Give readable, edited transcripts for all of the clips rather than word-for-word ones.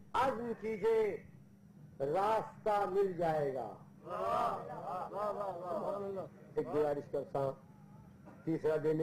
عزم کیجئے راستہ مل جائے گا. ایک گزارش کرتا ہوں. تیسرا دن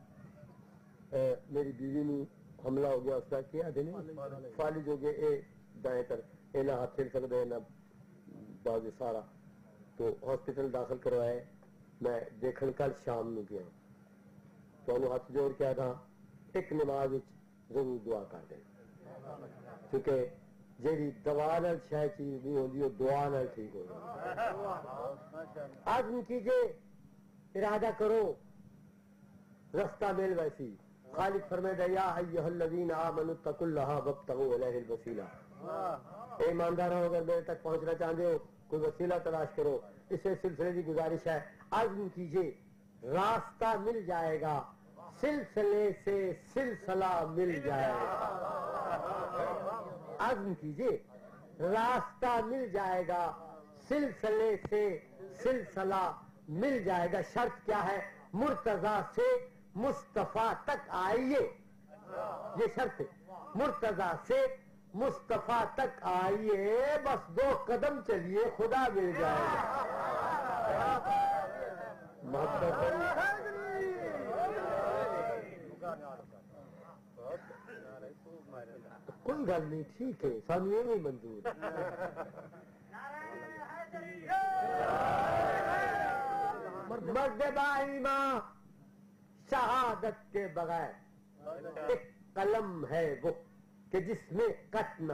میری بیوی نے حملہ ہو گیا, اس کا کیا دن فالج ہو گیا اے دائیں طرف, اے نہ ہاتھ پھیر سکتے ہیں نہ باز سارا, تو ہاسپٹل داخل کروائے. میں دیکھن کل شام میں گیا تو انہوں ہاتھ جوڑ کے تھا ایک نماز ضرور دعا کر دیں, کیونکہ جیڑی دوا نال شاید چیز نہیں ہوتی وہ دعا نال ٹھیک ہو جائے. عزم کیجئے, ارادہ کرو, رستہ مل ویسی. خالق فرمائے یا ایھا الذین آمنوا اتقوا اللہ وابتغوا الیہ الوسیلہ. اے ایمانداروں, اگر میرے تک پہنچنا چاہتے ہو کوئی وسیلہ تلاش کرو. اس سلسلے کی گزارش ہے, عزم کیجئے راستہ مل جائے گا, سلسلے سے سلسلہ مل جائے گا. عزم کیجئے راستہ مل جائے گا, سلسلے سے سلسلہ مل جائے گا. شرط کیا ہے؟ مرتضی سے مصطفیٰ تک آئیے, یہ شرط ہے. مرتضی سے مصطفیٰ تک آئیے, بس 2 قدم چلیے خدا مل جائے گا. کوئی گل نہیں, ٹھیک ہے, سانو یہ نہیں منظور. مرد با ایمان شہادت کے بغیر ایک قلم ہے وہ کہ جس میں قط نہ.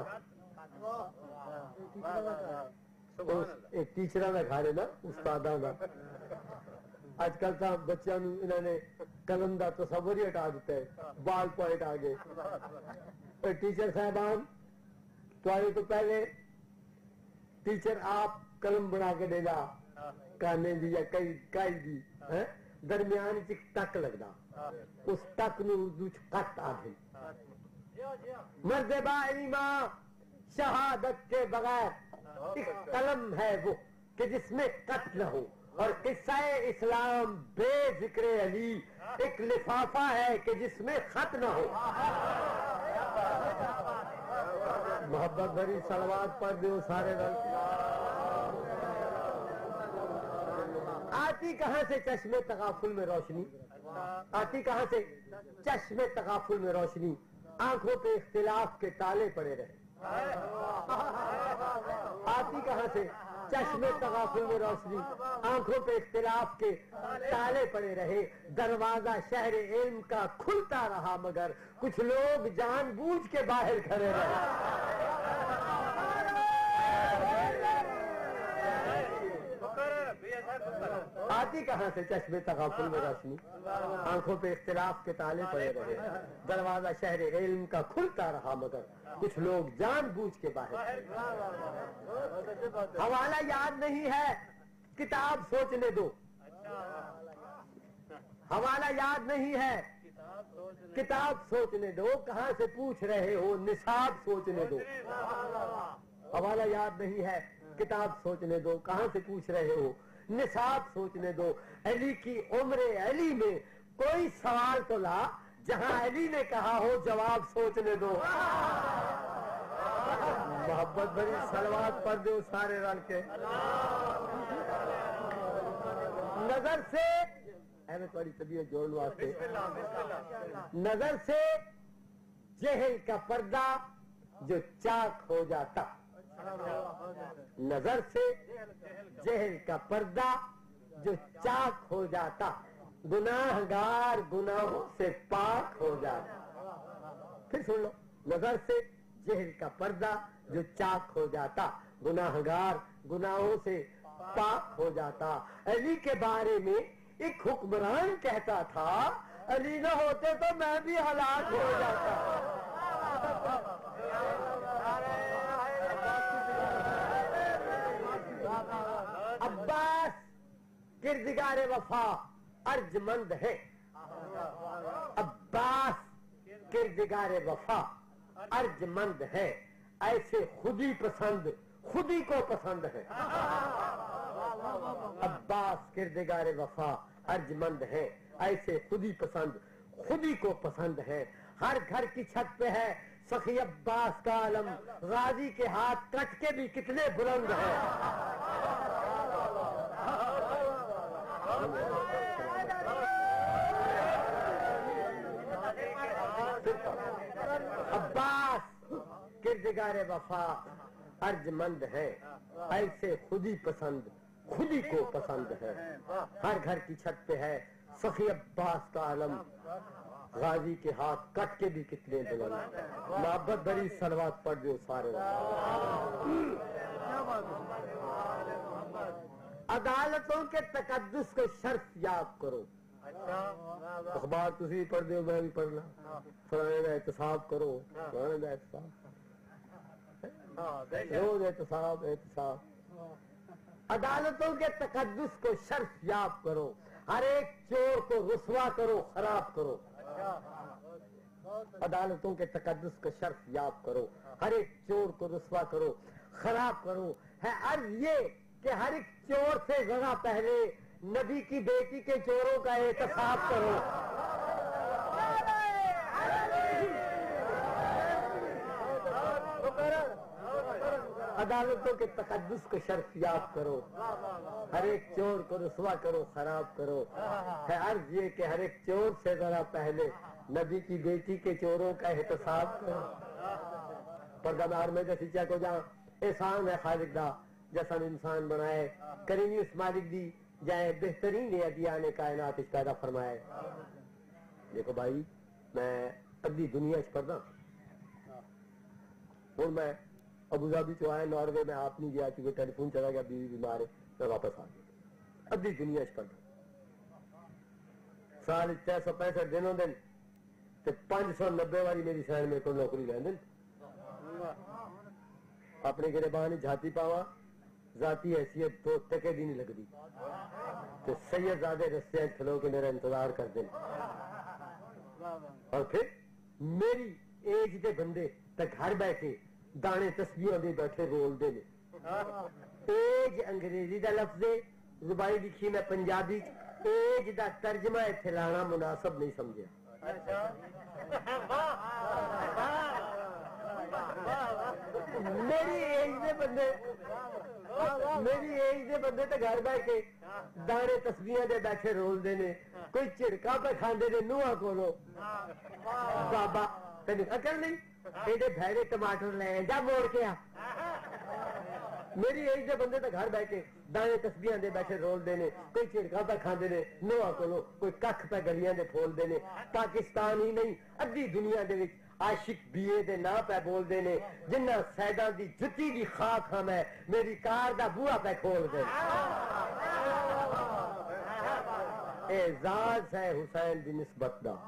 ایک ٹیچر کا گھر ہے نا, استاداں کا. اج کل تو بچوں انہوں نے قلم کا تصور ہی ہٹا دیتا ہے, بال پوائنٹ آ گئے. ٹیچر صاحبان تو پہلے ٹیچر آپ قلم بنا کے دے گا کانے دی یا کئی دی, درمیان ٹک لگتا, اس ٹک نو اردو قط آدھے. مرد با ایمان شہادت کے بغیر ایک قلم ہے وہ کہ جس میں قط نہ ہو, اور قصہ اسلام بے ذکر علی ایک لفافہ ہے کہ جس میں خط نہ ہو. محبت بھری صلوات پڑھ دو سارے رنگ. آتی کہاں سے چشمے تغافل میں روشنی, آتی کہاں سے چشمے تغافل میں روشنی, آنکھوں پہ اختلاف کے تالے پڑے رہے. آتی کہاں سے چشمے تغافل میں روشنی, آنکھوں پہ اختلاف کے تالے پڑے رہے. دروازہ شہر علم کا کھلتا رہا مگر کچھ لوگ جان بوجھ کے باہر کھڑے رہے. آتی کہاں سے چشمے تغافل میں روشنی, آنکھوں پہ اختلاف کے تالے پڑے رہے. دروازہ شہر علم کا کھلتا رہا مگر کچھ لوگ جان بوجھ کے باہر. حوالہ یاد نہیں ہے کتاب سوچنے دو, حوالہ یاد نہیں ہے کتاب سوچنے دو, کہاں سے پوچھ رہے ہو نصاب سوچنے دو. حوالہ یاد نہیں ہے کتاب سوچنے دو, کہاں سے پوچھ رہے ہو نصاب سوچنے دو. علی کی عمر علی میں کوئی سوال تو لا, جہاں علی نے کہا ہو جواب سوچنے دو. محبت بھری صلوات پڑھ دو سارے رل کے. نظر سے میں تھوڑی طبیعت جوڑنے واسطے, نظر سے جہل کا پردہ جو چاک ہو جاتا, نظر سے جہل کا پردہ جو چاک ہو جاتا, گناہ گار گناہوں سے پاک ہو جاتا. پھر سن لو, نظر سے جہل کا پردہ جو چاک ہو جاتا, گناہ گار گناہوں سے پاک ہو جاتا. علی کے بارے میں ایک حکمران کہتا تھا, علی نہ ہوتے تو میں بھی ہلاک ہو جاتا. عباس کردگار وفا ارجمند ہے, عباس کردگار وفا ارجمند ہے, ایسے خودی پسند خودی کو پسند ہے. عباس کردگار وفا ارجمند ہے, ایسے خودی پسند خودی کو پسند ہے. ہر گھر کی چھت پہ ہے سخی عباس کا علم غازی کے ہاتھ کٹ کے بھی کتنے بلند ہے. عباس کردگار وفا ارجمند ہے، ایسے خودی پسند خودی کو پسند ہے. ہر گھر کی چھت پہ ہے سخی عباس کا علم، غازی کے ہاتھ کٹ کے بھی کتنے بلند. محبت بری صلوات پڑھ دو سارے. عدالتوں کے تقدس کو شرف یاب کرو. اخبار تسی پڑھ دو، میں بھی پڑھنا. فلانے کا احتساب کرو، فلانے کا احتساب، روز احتساب احتساب. عدالتوں کے تقدس کو شرف یاب کرو، ہر ایک چور کو رسوا کرو خراب کرو. عدالتوں کے تقدس کو شرف یاب کرو، ہر ایک چور کو رسوا کرو خراب کرو. ہے عرض یہ کہ ہر ایک چور سے ذرا پہلے نبی کی بیٹی کے چوروں کا احتساب کرو. عدالتوں کے تقدس کو شرف یاب کرو، ہر ایک چور کو رسوا کرو خراب کرو. ہے عرض یہ کہ ہر ایک چور سے ذرا پہلے نبی کی بیٹی کے چوروں کا احتساب کرو. پردہ دار میں جیسی چیک ہو جہاں احسان ہے خالق دا جیسا انسان بنائے، کریمی اس مالک دی جائے بہترین ادیان کائنات اس پیدا فرمائے. دیکھو بھائی میں ادھی دنیا چ پڑھنا ہوں. میں ابو ظہبی چ آیا ناروے میں، آپ نہیں گیا کیونکہ ٹیلی فون چلا گیا، بیوی بیمار ہے، میں واپس آ گیا. ادھی دنیا چ پڑھنا سال 365 دنوں دن 590 والی میری سین میرے کو نوکری لین دن. اپنے گربان جھاتی پاوا ذاتی حیثیت تو ٹکے دی نہیں لگتی تو سید زادے رستے کھلو کے میرا انتظار کر دیں. اور پھر میری ایج دے بندے تک گھر بیٹھے دانے تسبیحاں دے بیٹھے رول دے. ایج انگریزی دا لفظ ہے، زبائی لکھی میں پنجابی. ایج دا ترجمہ اتنے لانا مناسب نہیں سمجھا. میری ایج دے بندے تے گھر بیٹھ کے دانے تسبیحاں دے بیٹھے رول دے نے. کوئی چڑکا پہ کھاندے نے نوہاں کولو. بابا تینوں عقل نہیں؟ ایڈے بھیڑے ٹماٹر لے جا موڑ کے آ. میری ایج دے بندے تے گھر بیٹھ کے دانے تسبیحاں دے بیٹھے رول دے نے. کوئی چڑکا پہ کھاندے نے نوہاں کولو، کوئی ککھ پہ گلیاں دے پھول دے نے. پاکستان ہی نہیں ادھی دنیا دے وچ عاشق بیے دے نا پہ بول دے نے جنہ سیداں دی جتی دی خاک ہم ہے میری کار دا بوہا پہ کھول دے. اعزاز ہے حسین دی نسبت دا،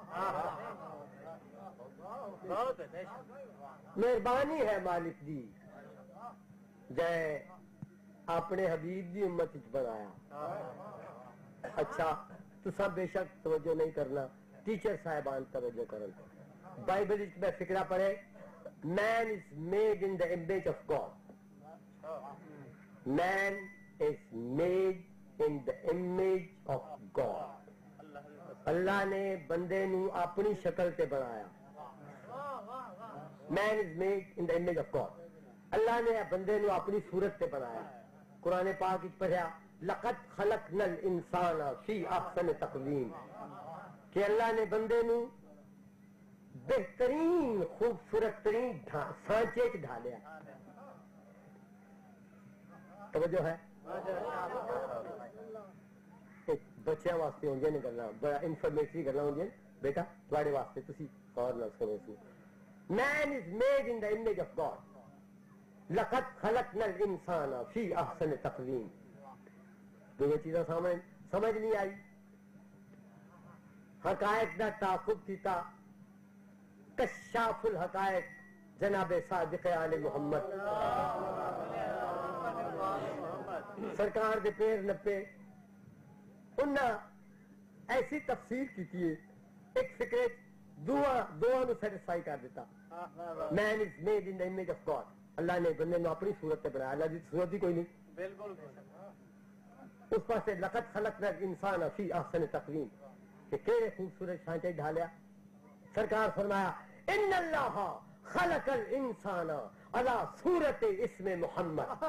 مہربانی ہے مالک دی جے اپنے حبیب دی امت وچ بنایا. اچھا تساں بے شک توجہ نہیں کرنا، ٹیچر صاحبان توجہ کرن. بائبل میں فکرہ پڑھے man is made in the image of God. Man is made in the image of God. اللہ نے بندے نو اپنی شکل تے بنایا. Man is made in the image of God. اللہ نے بندے نو اپنی صورت تے بنایا. قرآن پاک وچ پڑھیا لقد خلقنا الانسان فی احسن تقویم کہ اللہ نے بندے نو بہترین خوبصورت ترین سانچے چ ڈھالیا. توجہ ہے؟ بچیاں واسطے ہوں نے گلا بڑا انفارمیٹری گلا ہوں بیٹا تھوڑے واسطے تسی غور نہ سنو. Man is made in the image of God لقد خلقنا الانسان فی احسن تقویم. دو چیزاں سمجھ نہیں آئی. حقائق دا تعاقب کیتا کشاف الحقائق جناب صادق آل محمد سرکار دے پیر نپے. انہاں ایسی تفسیر کی ایک فکرے دعا نو سیٹسفائی کر دیتا. Man is made in the image of God. اللہ نے بندے نو اپنی صورت تے بنایا. اللہ دی صورت ہی کوئی نہیں. بالکل اس پاسے لقد خلقنا الانسان فی احسن تقویم کہ کیڑے خوبصورت سانچے ڈھالیا. سرکار فرمایا ان اللہ خلق الانسان علی صورت اسم محمد.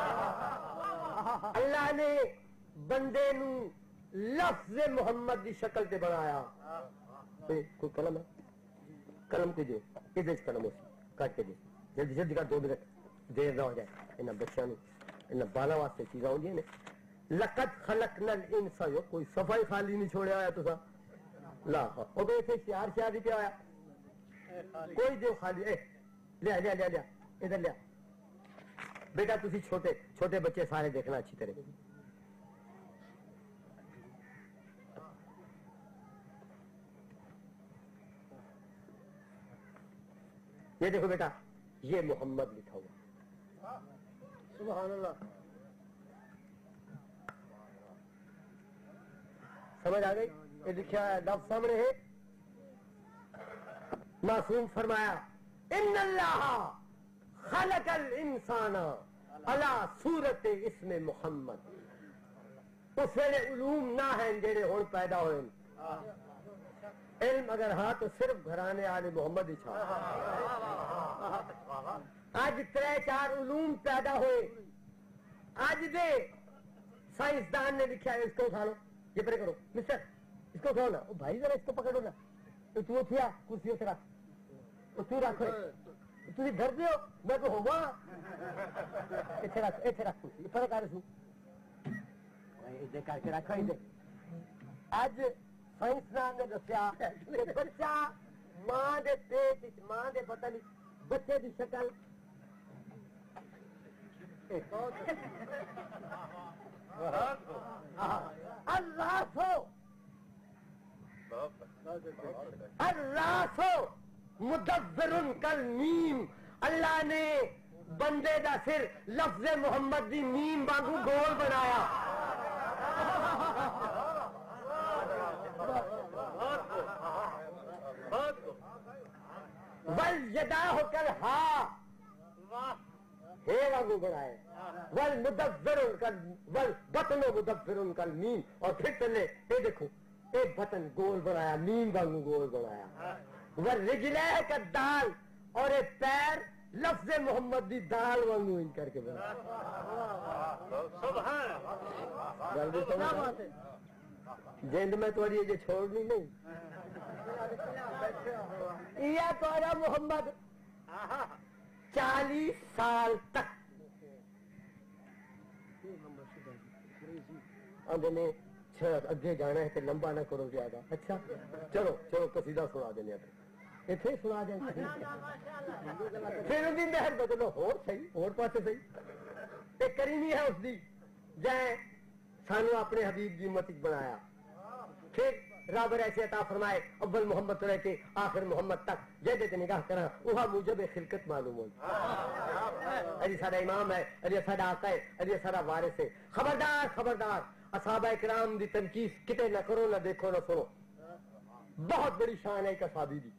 اللہ نے بندے نو لفظ محمد دی شکل تے بنایا. کوئی قلم ہے؟ قلم کو دو, ادھر قلم اسی کٹ کے دے, جلدی جلدی کر, 2 منٹ دیر نہ ہو جائے. انہاں بچیاں نو انہاں بالاں واسطے چیزاں ہوندیاں نے. لقد خلقنا الانسان, کوئی صفائی خالی نہیں چھوڑیا ہوا تساں. لا او بے تے شعار بھی پیا ہوا کوئی جو خالی لیا لیا لیا لیا ادھر لیا بیٹا. تسی چھوٹے چھوٹے بچے سارے دیکھنا اچھی طرح. یہ دیکھو بیٹا, یہ محمد لکھا ہوا. سبحان اللہ. سمجھ آ گئی؟ یہ لکھا ہے, لفظ سامنے ہے. معصوم فرمایا ان اللہ خلق الانسان علی صورت اسم محمد. اس ویلے علوم نہ ہیں جڑے ہن پیدا ہوئے. علم اگر ہاں تو صرف گھرانے آل محمد ہی چھا. اج 3-4 علوم پیدا ہوئے. اج دے سائنسدان نے لکھا ہے, اس کو اٹھا لو, یہ پرے کرو مسٹر, اس کو اٹھاؤ نا. بھائی ذرا اس کو پکڑو نا. تو اٹھیا کرسی سے رکھ, تو رکھ. تھی ڈرتے ہو میں تو ہوا. اتنے رکھ, اتنے رکھ کرسی پرے کر سو کر کے رکھ. اج سائنسدان نے دسیا کہ بچہ ماں دے پیٹ, ماں دے پتہ نہیں بچے دی شکل الراس مدبر کالمیم. اللہ نے بندے دا سر لفظ محمد دی میم وانگو گول بنایا. والیداہ کالہا, ہے وانگو بنائے. والمدبر والبطن مدبر کالمیم. اور پھر چلے یہ دیکھو, ایک بطن گول بنایا, میم وانگو گول بنایا. والرجلہ کالدال, اور ایک پیر لفظ محمد دی دال وانگو ان کر کے بنایا. جند میں تھوڑی یہ چھوڑنی نہیں. یہ تو محمد 40 سال تک نے اگے جانا ہے تو لمبا نہ کرو زیادہ. اچھا چلو چلو قصیدہ سنا دینے, اتنے سنا دیں. پھر دن دہر بدلو ہور صحیح, اور پاسے صحیح. ایک کریمی ہے اس دی جائیں سانو اپنے حبیب کی امت بنایا. پھر رب ایسے عطا فرمائے اول محمد تو رہ کے آخر محمد تک جہدے نگاہ کرا وہاں موجب خلقت معلوم ہو. علی سارا امام ہے, علی سارا آقا ہے, علی سارا وارث ہے. خبردار خبردار, اصحابہ کرام دی تنقید کتے نہ کرو, نہ دیکھو, نہ سنو. بہت بڑی شان ہے ایک صحابی دی.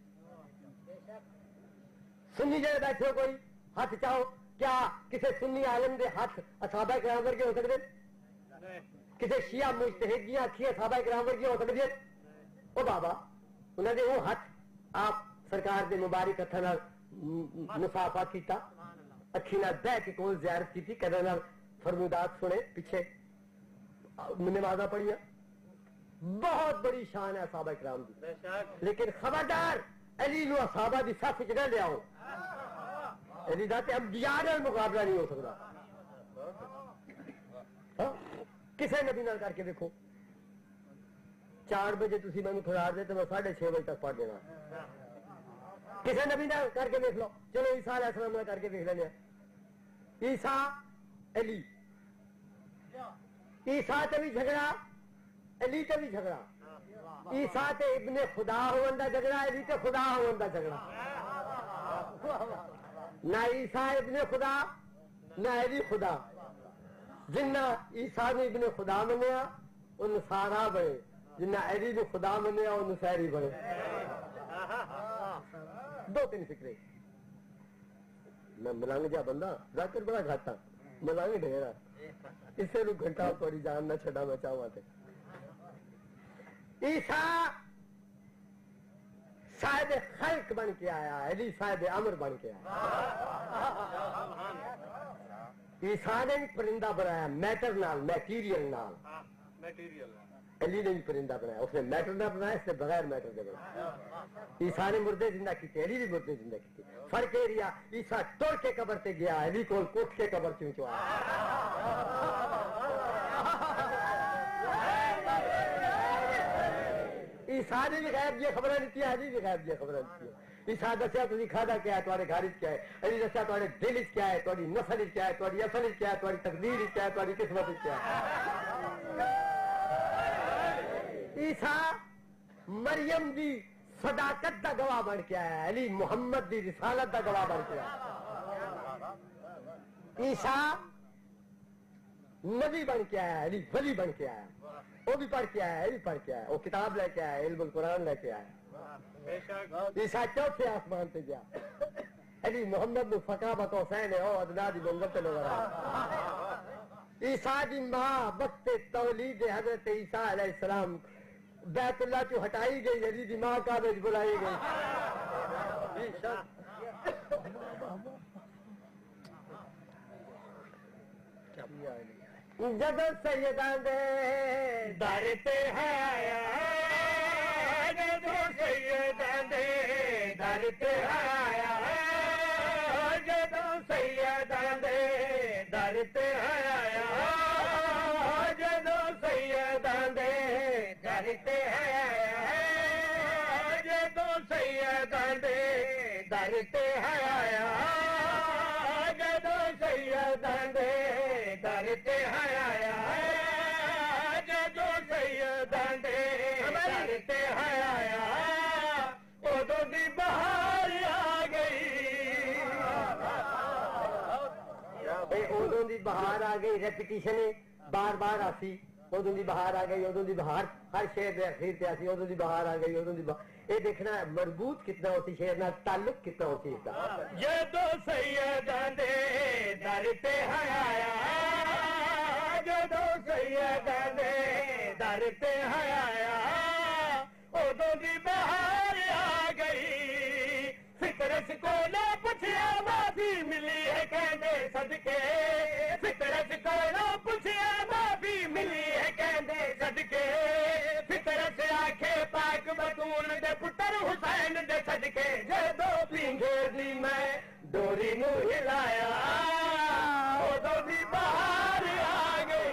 سنی جائے بیٹھے ہو کوئی ہاتھ چاہو, کیا کسی سنی عالم دے ہاتھ اصحابہ کرام ورگے ہو سکتے؟ کسی شیعہ مجتہد دیاں اکھیاں اصحابہ کرام ورگی ہو سکتی ہے؟ او بابا انہوں نے وہ ہاتھ آپ سرکار دے مبارک ہتھاں نال مصافحہ کیتا, اکھی نال بہ کے کول زیارت کیتی, کدے نال فرمودات سنے, پیچھے نمازاں پڑھیاں. بہت بڑی شان ہے اصحابہ کرام دی. لیکن خبردار علی نو اصحابہ دی صف وچ نہ لیاؤ. علی دا تے انبیاء نال مقابلہ نہیں ہو سکتا. کسے نبی نال کر کے دیکھو. 4 بجے تسی میں کھڑا دے تو میں 6:30 بجے تک پڑھ دینا. کسے نبی نال کر کے دیکھ لو. چلو عیسیٰ علیہ السلام نال کر کے دیکھ لینے. عیسیٰ علی, عیسیٰ تے بھی جھگڑا, علی تے بھی جھگڑا. عیسیٰ تے ابن خدا ہون دا جھگڑا, علی تے خدا ہون دا جھگڑا. نہ عیسیٰ ابن خدا نہ علی خدا. جنہ عیسیٰ نے ابن خدا منیا وہ نصارا بنے, جنہ علی نے خدا منیا وہ نصیری بنے. 2-3 فکرے. میں ملنگ جا بندہ, ذاکر بڑا گھاٹا, ملنگ ڈھیرا, اس سے رو گھنٹہ تھوڑی جان نہ چھڑا میں چاہوں تے. عیسیٰ صاحب خلق بن کے آیا، علی صاحب امر بن کے آیا۔ عیسیٰ نے بھی پرندہ بنایا میٹر نال، میٹیریل نال، علی نے بھی پرندہ بنایا، اس نے میٹر نہ بنایا، اس نے بغیر میٹر کے بنایا۔ عیسیٰ نے مردے زندہ کیتے، علی بھی مردے زندہ کیتے۔ فرق یہ رہا عیسیٰ ٹر کے قبر تے گیا، علی کو اٹھ کے قبر چوں آیا۔ عیسیٰ نے بھی غیب یہ خبریں دیتی ہے، علی بھی غیب یہ خبریں دیتی ہے۔ عیسیٰ دسیا تسی کھادا کیا ہے، تمہارے گھر کیا ہے، علی دسیا تمہارے دل کیا ہے، تمہاری نسل کیا ہے، تمہاری اصل کیا ہے، تمہاری تقدیر کیا ہے، تمہاری قسمت کیا ہے۔ عیسیٰ مریم دی صداقت دا گواہ بن کے آیا، علی محمد دی رسالت دا گواہ بن کے آیا۔ عیسیٰ نبی بن کے آیا، علی ولی بن کے آیا، وہ بھی پڑھ کے آیا، یہ بھی پڑھ کے آیا، وہ کتاب لے کے آیا، علم القرآن لے کے آیا۔ عیسیٰ چوتھے آسمان پہ گیا، علی محمد نے فقہ بک حسین ہے، او ادنا دی منظر تے نظر آیا۔ عیسیٰ دی ماں وقت تولید حضرت عیسیٰ علیہ السلام بیت اللہ چو ہٹائی گئی، علی دی ماں کعبے وچ بلائی گئی۔ جب سیدان دے در تے آیا، جب سیدان دے در تے آیا، جب سیدان دے در تے آیا، جب سیدان دے در تے آیا، جب سیدان دے در تے آیا، جب سیدان دے در تے آیا، جب سیدان دے در تے آیا، ادو دی بہار آ گئی، ادو دی بہار آ گئی، ریپیٹیشن بار بار آسی، ادو دی بہار آ گئی، ادو دی بہار ہر شہر دے اخیر تے آسی، ادو دی بہار آ گئی، ادو دی بہار، یہ دیکھنا ہے مربوط کتنا ہوتی شہر نال، تعلق کتنا ہوتی اس کا۔ جدو سیدان دے در تے آیا، جدو سیدان دے در تے آیا، ادو دی بہار آ گئی، فطرت کو نہ پوچھیا معافی ملی ہے کہندے صدقے، فطرت کو نہ پوچھیا معافی ملی ہے کہندے صدقے، فطرت آکھے پاک بطول دے پتر حسین دے صدقے، جدو پینگے دی میں ڈوری نو ہلایا، ادو دی بہار آ گئی۔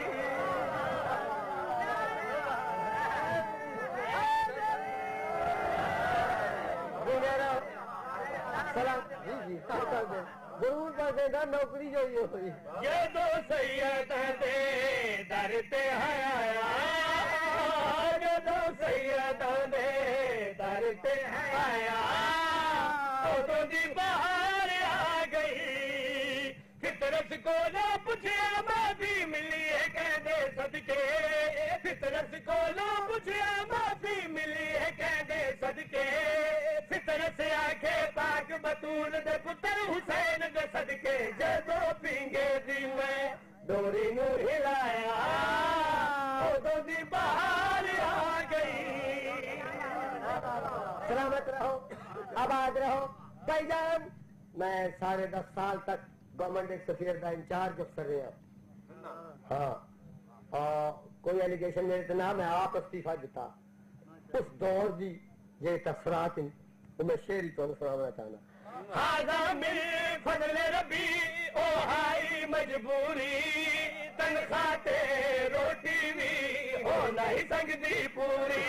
سلام جی جی کر دیں ضرور کر دیں گا، نوکری جو یہ ہوئی۔ جدو سیدان دے در تے آیا، جدو سیدان دے در تے آیا، ادو دی بہار آ گئی، فطرت کو نہ پوچھیا معافی ملی ہے کہندے صدقے، فطرت کو نہ پوچھیا معافی ملی ہے کہندے صدقے، فطرت سے آکھے پاک بطول دے پتر حسین دے صدقے، جدو پینگے دی میں ڈوری نو ہلایا، ادو دی بہار آ گئی۔ سلامت رہو، آباد رہو بھائی جان۔ میں 10.5 سال تک گورنمنٹ ایک سفیر کا انچارج افسر رہا، ہاں کوئی ایلیگیشن میرے تو نہ، میں آپ استعفیٰ دیتا۔ اس دور دی یہ تاثرات وہ میں شعر ہی تو سنانا چاہنا۔ ہاں میرے فضل ربی او ہائی مجبوری، تنخواہ تے روٹی بھی ہو نہیں سکتی پوری،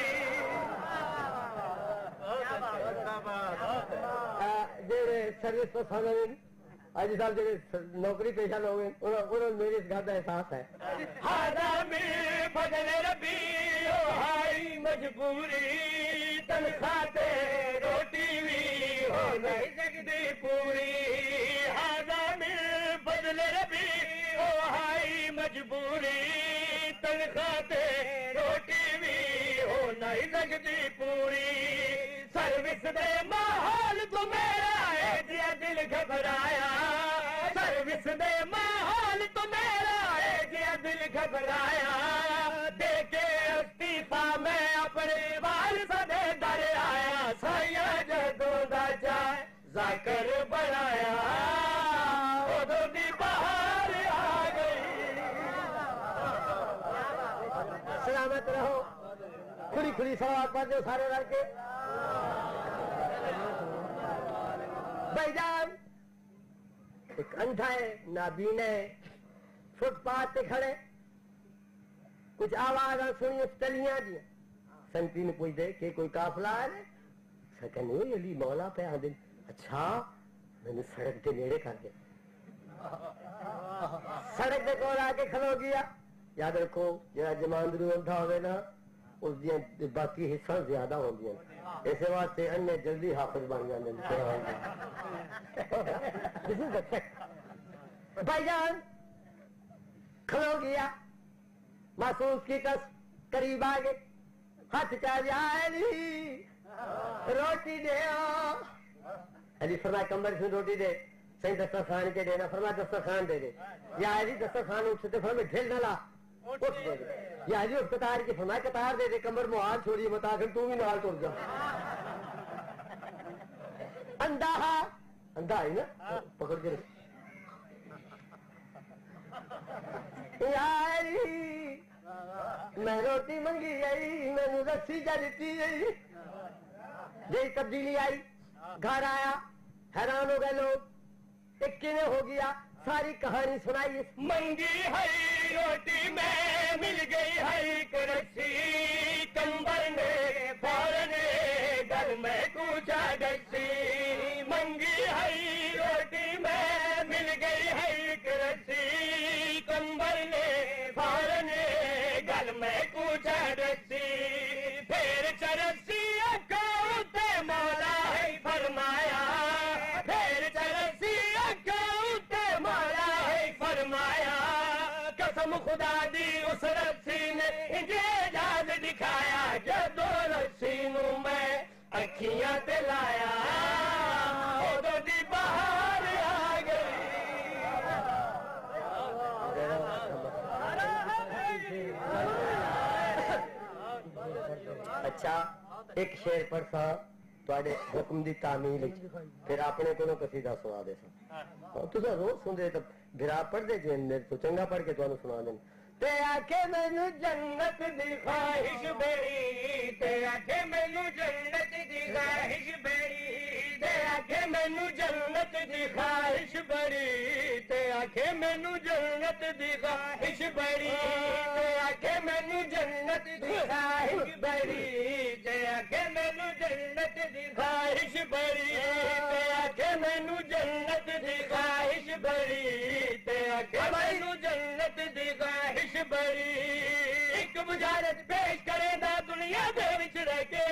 جڑے سروس پسند حاجی صاحب جڑے نوکری پیشہ لوگ ہیں انہوں نے میری اس گھر کا احساس ہے۔ ہاں میرے فضل ربی او ہائی مجبوری، تنخواہ تے روٹی بھی ہو نہیں سکتی پوری، ہاں میرے فضل ربی او ہائی مجبوری، تنخواہ تے روٹی بھی ہو نہیں سکتی پوری، سروس دے ماحول تو میرا ہے جیا دل گھبرایا، سروس دے ماحول تو میرا ہے جیا دل گھبرایا، دے کے استعفیٰ میں اپنے والد دے در آیا، سیا ذاکر بنایا ادو دی بہار آ گئی سلامت رہو کھلی کھلی سوال پڑھ دو سارے رل کے بھائی جان ایک اندھا ہے نابینا ہے فٹ پاتھ پہ کھڑے کچھ آواز سنی تلیاں دیا سنتی نے پوچھ دے کہ کوئی قافلہ ہے سکن علی مولا پہ آدھے اچھا میں نے سڑک کے نیڑے کر دیا سڑک کے کول آ کے کھلو گیا یاد رکھو جہاں جماندرو اندھا ہوئے نا اس دیا باقی حصہ زیادہ ہو گیا اسے واسطے انہیں جلدی حافظ بن جانے بھائی جان کھلو گیا محسوس کی کس قریب آ گئے ہاتھ چاہ جائے روٹی دے علی فرمایا کمبر سے روٹی دے صحیح دسترخوان کے دینا فرمایا دسترخوان دے دے یا علی دسترخوان اٹھتے فرمایا ڈھیل نہ لا اٹھ دے دے یا علی اس قطار کی فرمایا قطار دے دے کمبر محال چھوڑی متاثر تو بھی نال ٹر جا اندھا ہے نا پکڑ کے یا علی میں روٹی منگی آئی میں نے رسی جا دیتی گئی جی تبدیلی آئی گھر آیا حیران ہو گئے لوگ ایک کینے ہو گیا ساری کہانی سنائی منگی ہے روٹی میں مل گئی ہے رسی کمبر نے فوراً گھر میں کوچا گسی منگی ہے روٹی میں مل گئی ہے رسی کمبر نے فوراً گھر میں کوچا گسی پھر چرسی اکاؤتے مولا ہے فرمایا پھر چرسی اکاؤتے مولا ہے فرمایا قسم خدا دی اس رسی نے انجھے جاد دکھایا جدو رسی نو میں اکھیاں تے لایا ادو دی بہار آ گئی اچھا ایک شیر پر سا تواڈے حکم دی تعمیل پھر اپنے کولوں قصیدہ سنا دے سا تساں روز سن دے تے بھرا پڑھ دے جے میرے تو چنگا پڑھ کے تانوں سنا دیں تے آکھے مینوں جنت دی خواہش بڑی تے آکھے مینوں جنت دی خواہش بڑی تے آکھے مینوں جنت دی خواہش بڑی تے آکھے مینوں جنت دی خواہش بڑی تے آکھے مینوں جنت دی خواہش بڑی تے آکھے مینوں جنت دی خواہش بڑی تے آکھے مینوں جنت دی خواہش بڑی تے آکھے مینوں جنت دی خواہش بڑی ایک بجارت پیش کرے دا دنیا دے وچ رہ کے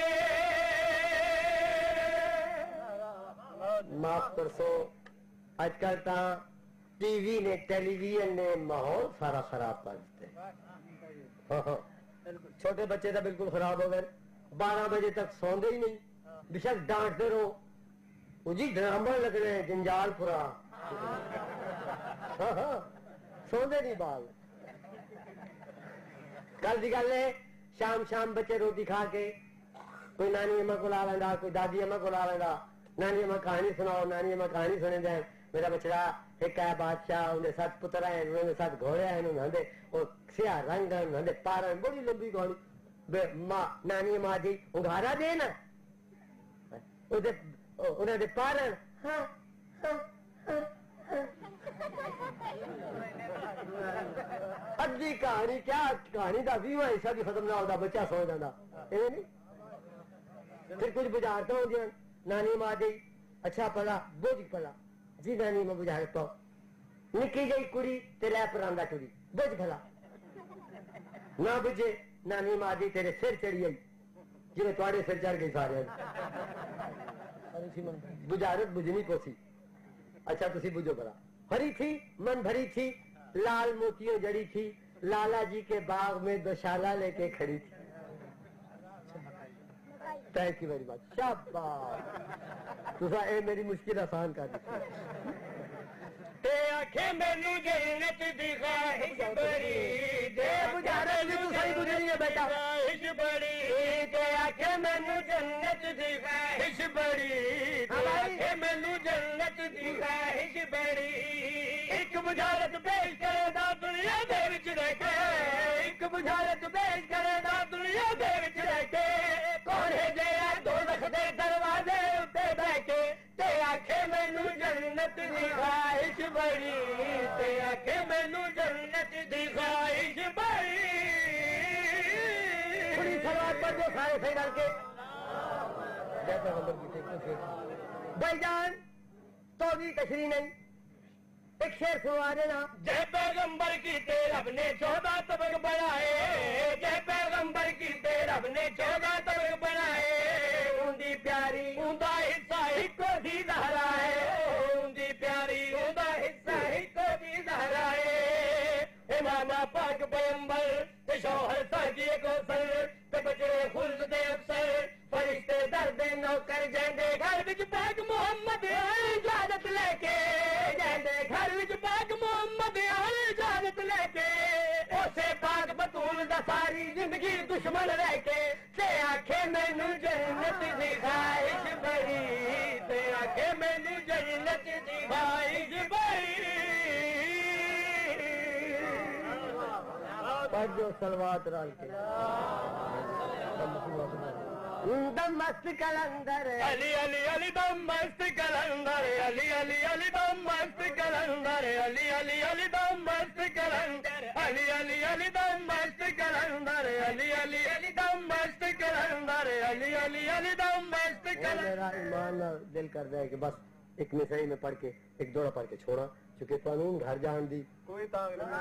معاف کرسو اج کل تا ٹی وی نے ٹیلی ویژن نے ماحول سارا خراب کر دیتے چھوٹے بچے تو بالکل خراب ہو گئے 12 بجے تک سوندے ہی نہیں بشک ڈانٹتے رہو وہ جی ڈرامہ لگ رہے ہیں جنجال پورا سوندے نہیں بال کل دی گل ہے شام شام بچے روٹی کھا کے کوئی نانی اما کو لا لینا کوئی دادی اما کو لا لینا نانی اما کہانی سناؤ نانی اما کہانی سنے دیں میرا بچڑا ایک ہے بادشاہ انہیں 7 پتر ہیں انہوں نے 7 گھوڑے ہیں انہوں نے وہ سیاہ رنگ ہیں انہوں نے پار ہیں بڑی لمبی کہانی نانی اما دی اگھارا دے نا انہوں نے پار ہیں ادھی کہانی کیا کہانی کا 20واں حصہ بھی ختم نہ ہوتا بچہ سو جانا نہیں پھر کچھ بجارتا ہو جان نانی ماں دی اچھا پڑا بوجھ پڑا جی نانی میں بجارت پاؤ نکی جی کڑی تے لے پراندہ ٹوری بوجھ کھلا نہ بجے نانی ماں دی تیرے سر چڑی آئی جی میں تواڈے سر چڑھ گئی سارے بجارت بجنی پوسی اچھا تسی بجھو بڑا بھری تھی من بھری تھی لال موتیوں جڑی تھی لالا جی کے باغ میں دوشالہ لے کے کھڑی تھی تھینک یو ویری مچ شاباش تسا اے میری مشکل آسان کر دی تے آکھے مینوں جنت دی خواہش بڑی تے بجارے دی تو صحیح گزری ہے بیٹا خواہش بڑی تے آکھے مینو جنت دی خواہش بڑی تے آکھے مینو جنت دی خواہش بڑی ایک بجھارت پیش کرے دا دنیا دے وچ رہ کے ایک بجھارت پیش کرے دا دنیا دے وچ رہ کے کون ہے جے دوزخ دے دروازے اتے بیٹھ کے تے آکھے مینو جنت دی خواہش بڑی تے آکھے مینو جنت دی خواہش بڑی تھوڑی سلوات پڑھ دو سارے صحیح ڈال کے بھائی جان تو بھی تشریح نہیں ایک شعر سنوا دینا جے پیغمبر کی رب نے 14 طبق بنائے جے پیغمبر کی رب نے 14 طبق بنائے اندی پیاری اوندا حصہ ایک دی زہرا ہے اندی پیاری اوندا حصہ ایک دی زہرا ہے امام پاک پیغمبر تے شوہر ساجی کو سر تے بچے خلد دے افسر فرشتے درد نوکر جیندے گھر وچ پاک محمد اجازت لے کے جیندے گھر وچ پاک محمد اجازت لے کے اسے پاک بطول دا ساری زندگی دشمن رہ کے تے آکھے مینو جنت دی خواہش بڑی تے آکھے مینو جنت دی خواہش بڑی پڑھ دو سلوات رال کے دم مست کلندر علی علی علی دم مست کلندر علی علی علی دم مست کلندر علی علی علی دم مست کلندر علی علی علی دم مست کلندر علی علی علی دم مست کلندر علی علی علی دم مست کلندر میرا ایمان دل کر رہا ہے کہ بس ایک مصرعی میں پڑھ کے ایک دورہ پڑھ کے چھوڑا چونکہ قانون گھر جان دی کوئی تانگ نہیں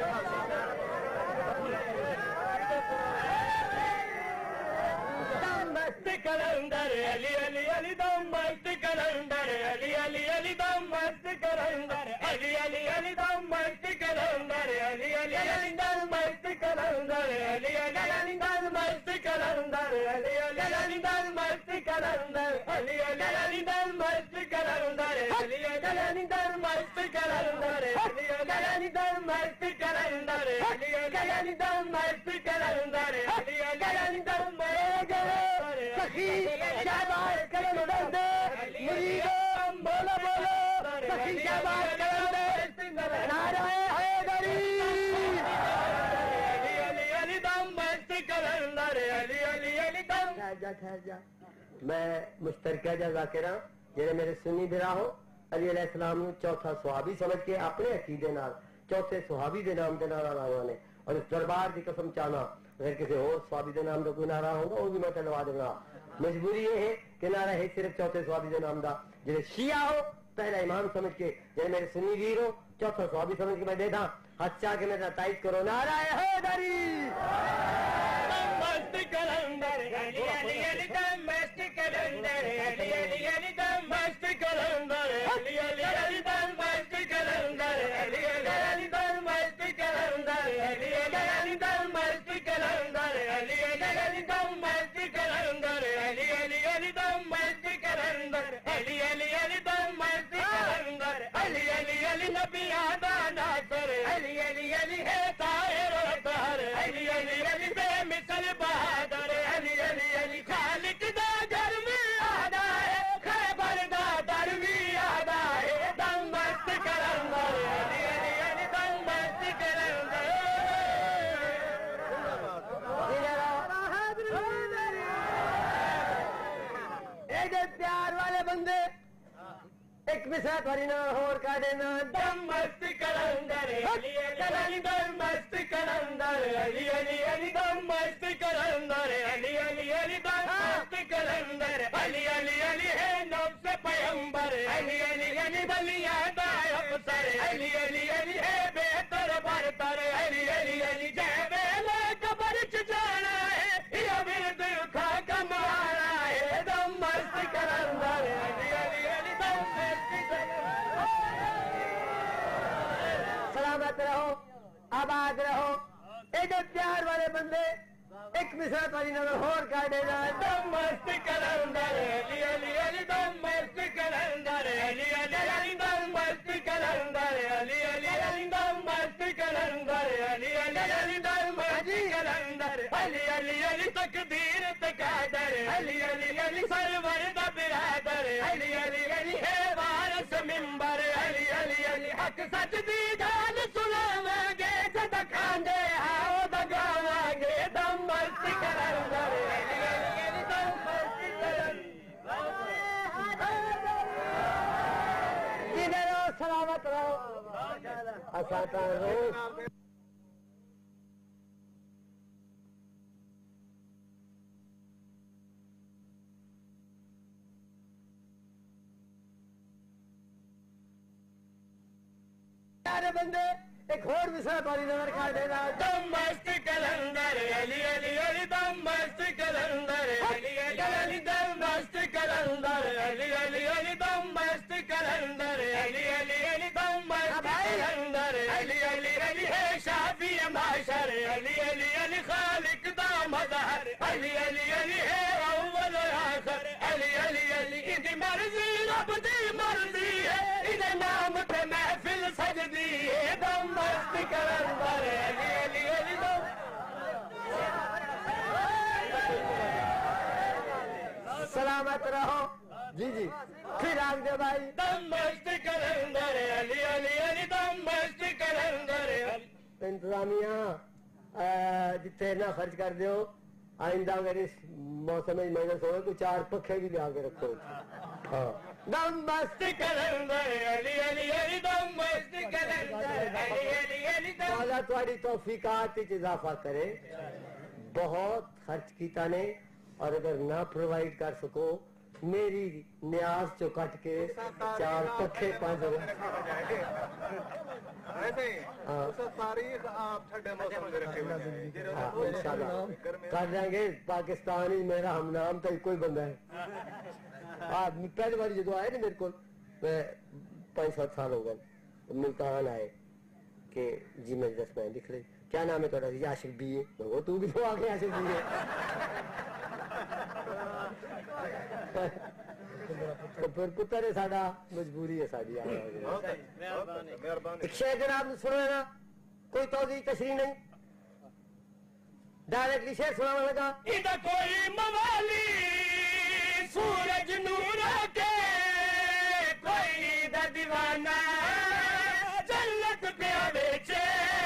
مست کلندر علی علی علی دم مست کلندر علی علی علی دم مست کلندر علی علی علی دم مست کلندر علی علی علی دم مست کلندر علی علی علی دم مست کلندر علی علی علی دم مست کلندر علی علی علی دم مست کلندر علی علی علی دم مست کلندر علی علی علی دم مست کلندر علی علی علی دم مست کلندر علی علی علی دم سخی شہباز کلندر دے مریدوں بولو بولو سخی شہباز کلندر نعرہ حیدری علی علی علی دم مست کلندر علی علی علی دم ٹھہر جا میں مشترکہ جا ذاکرہ جڑے میرے سنی برا ہو علی علیہ السلام نو چوتھا صحابی سمجھ کے اپنے عقیدے نال چوتھے صحابی دے نام دے نال آنا نے اور اس دربار کی قسم چاہنا اگر کسی اور صحابی دے نام دا کوئی نعرہ ہوگا وہ بھی میں تلوا دوں گا مجبوری یہ ہے کہ نعرہ ہے صرف چوتھے صحابی دے نام دا جڑے شیعہ ہو پہلا امام سمجھ کے جڑے میرے سنی ویر ہو چوتھا صحابی سمجھ کے میں دے دا ہاتھ چاہ کے میرا تائید کرو نعرہ حیدری مست کلندر علی علی علی دم مست کلندر علی علی علی دم مست کلندر علی علی علی دم مست کلندر علی علی علی دم مست کلندر علی علی علی دم مست کلندر علی علی علی دم مست کلندر علی علی علی دم مست کلندر علی علی علی دم مست کلندر علی علی علی نبی آدا ناصر علی علی علی ہے طاہر و طاہر علی علی علی بے مثل بہادر علی علی علی خالق دا گھر میں آدا ہے خیبر دا در بھی آدا ہے دم مست کلندر علی علی علی دم مست کلندر پیار والے بندے ایک مثال تھوڑی نہ اور کا دینا دم مست کلندر علی علی علی دم مست کلندر علی علی علی دم مست کلندر علی علی علی دم مست کلندر علی علی علی ہے نفس پیغمبر علی علی علی بلیاں دا افسر علی علی علی ہے بہتر برتر علی علی علی جے ویلے قبر چ جانا ہے یا ورد کھا کمانا ہے دم مست کلندر علی علی علی دم مست کلندر سلامت رہو آباد رہو ایڈے پیار والے بندے ایک مثال تھوڑی نہ اور کا دینا دم مست کلندر علی علی علی دم مست کلندر علی علی علی دم مست کلندر علی علی علی دم مست کلندر علی علی علی دم مست کلندر علی علی علی تقدیر تقادر علی علی علی سرور دا برادر علی علی علی ہے وارث منبر علی علی علی حق سچ دی گل سناواں گے جد کھاندے آؤ دگاواں گے دم مستی کرندر علی علی علی دم مستی کرندر سلامت رہو اساتا روز بندے ایک اور وسا پانی نظر کر دینا دم مست کلندر علی علی علی دم مست کلندر علی علی علی دم مست کلندر علی علی علی دم مست کلندر علی علی علی دم مست کلندر علی علی علی ہے شافی معاشر علی علی علی خالق دا مظہر علی علی علی ہے اول و آخر علی علی علی دی مرضی رب دی مرضی ہے ادھر نام پہ محفل سجدی ہے دم مست کلندر علی علی علی دم سلامت رہو جی جی پھر آگ دے بھائی دم مست کلندر علی علی علی دم مست کلندر انتظامیہ جتنے نہ خرچ کر دیو آئندہ اگر اس موسم میں محنت ہوئے تو 4 پکھے بھی لیا کے رکھو ہاں دم مست کلندر علی علی علی دم مست کلندر علی علی علی دم مولا تمہاری توفیقات وچ اضافہ کرے بہت خرچ کیتا نے اور اگر نہ پرووائڈ کر سکو میری نیاز چو کٹ کے 4 پکھے 5 تاریخ آپ ٹھنڈے موسم میں رکھے ہوئے انشاءاللہ کر دیں گے پاکستانی میرا ہم نام تو کوئی بندہ ہے پہلی بار جدو آئے نا میرے کو 5-7 سال ہو گئے ملتان آئے کہ جی مجلس میں لکھ لے کیا نام ہے تھوڑا عاشق بی اے تو بھی تو آگے عاشق بی اے تو پھر پتر ہے ساڈا مجبوری ہے ساڈی ایک شے جناب سنو نا کوئی توضیح تشریح نہیں ڈائریکٹلی شعر سنانے لگا ادھر کوئی موالی سورج نور کے کوئی ادھر دیوانہ جنت پہ بیچے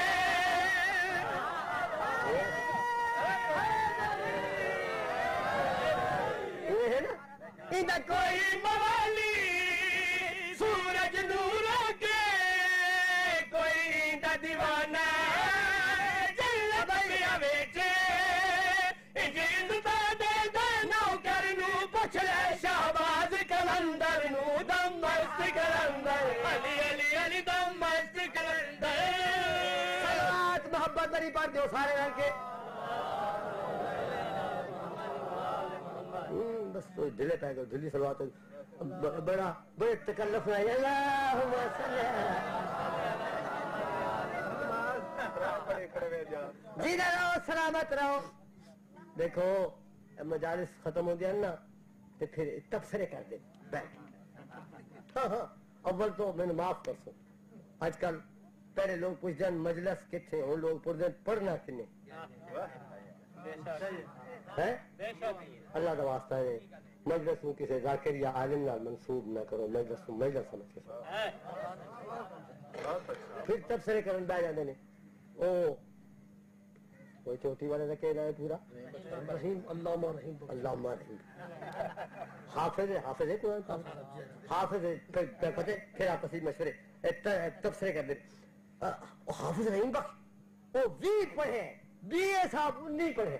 یہ ہے نا ادھر کوئی موالی سورج نور کے کوئی ادھر دیوانہ جنت پہ بیچے شہباز کلندر نو دم مست کلندر علی علی علی دم مست کلندر صلوات محبت بری پڑھ دیو سارے رنگ کے بس تو دلے پہ گئے دلی صلوات بڑا بڑے تکلف ہے اللہم صلی جی رہو سلامت رہو دیکھو مجالس ختم ہو گیا نا تو پھر تبصرے کر دیں بیٹھ ہاں ہاں اول تو میں نے معاف کر سو آج کل پہلے لوگ پوچھ جان مجلس کتنے ان لوگ پڑھنا کنے اللہ کا واسطہ ہے مجلس میں کسی ذاکر یا عالم نال منسوب نہ کرو مجلس کو مجلس سمجھ کے پھر تبصرے کرن بیٹھ جاتے ہیں او کوئی چوٹی والے کا کہنا ہے پورا رحیم اللہم رحیم اللہم رحیم حافظ ہے قرآن حافظ ہے پھر آپسی مشورے تبصرے کر دیں حافظ رحیم بخش وہ 20 پڑھے بی اے صاحب 19 پڑھے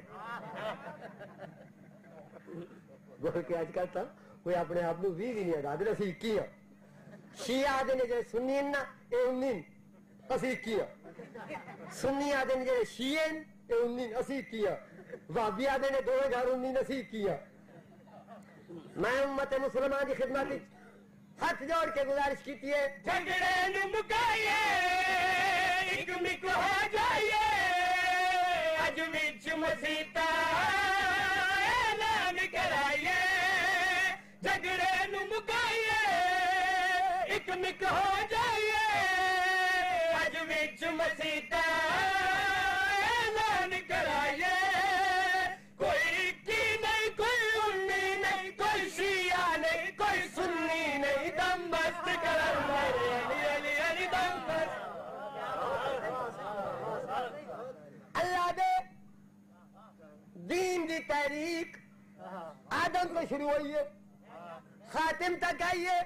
گوہ کہ آج کل تھا کوئی اپنے آپ کو 20 بھی نہیں ادا دے اسی 21 شیعہ آدھے نے جو سنی نا اے 19 اسی 21 سنی آدھے نے جو شیعہ اے 19 اسی 21 وہابی آدھے نے 2019 اسی 21 میں امت مسلمان کی خدمت ہاتھ جوڑ کے گزارش کی ہے جھگڑے نو مکائیے ایک مک ہو جائیے اج وچ مسیتا اعلان کرائیے جھگڑے نو مکائیے ایک مک ہو جائیے اج وچ مسیتا اعلان کرائیے تحریک آدم تو شروع ہوئی ہے خاتم تک آئی ہے.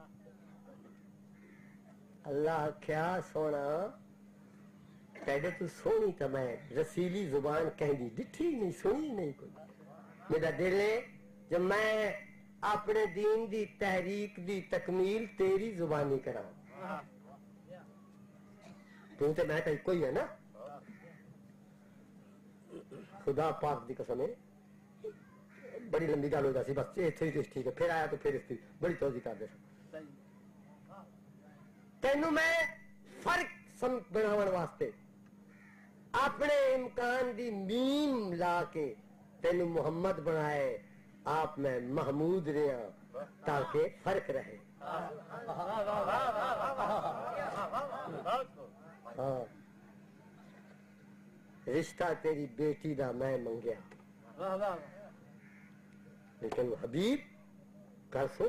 اللہ کیا سونا پہلے تو سونی تو میں رسیلی زبان کہیں دی ڈٹھی نہیں سنی نہیں کوئی. میرا دل ہے جب میں اپنے دین دی تحریک دی تکمیل تیری زبانی کراؤں. تو میں تو کوئی ہے نا. خدا پاک دی قسم ہے بڑی لمبی گل ہو جاتی بس ٹھیک ہے. پھر آیا تو پھر اس کی بڑی توجہ کر دے تینوں میں فرق بناون واسطے اپنے امکان دی میم لا کے تینوں محمد بنائے. آپ میں محمود رہا تاکہ فرق رہے. ہاں رشتہ تیری بیٹی دا میں منگیا لیکن حبیب کر سو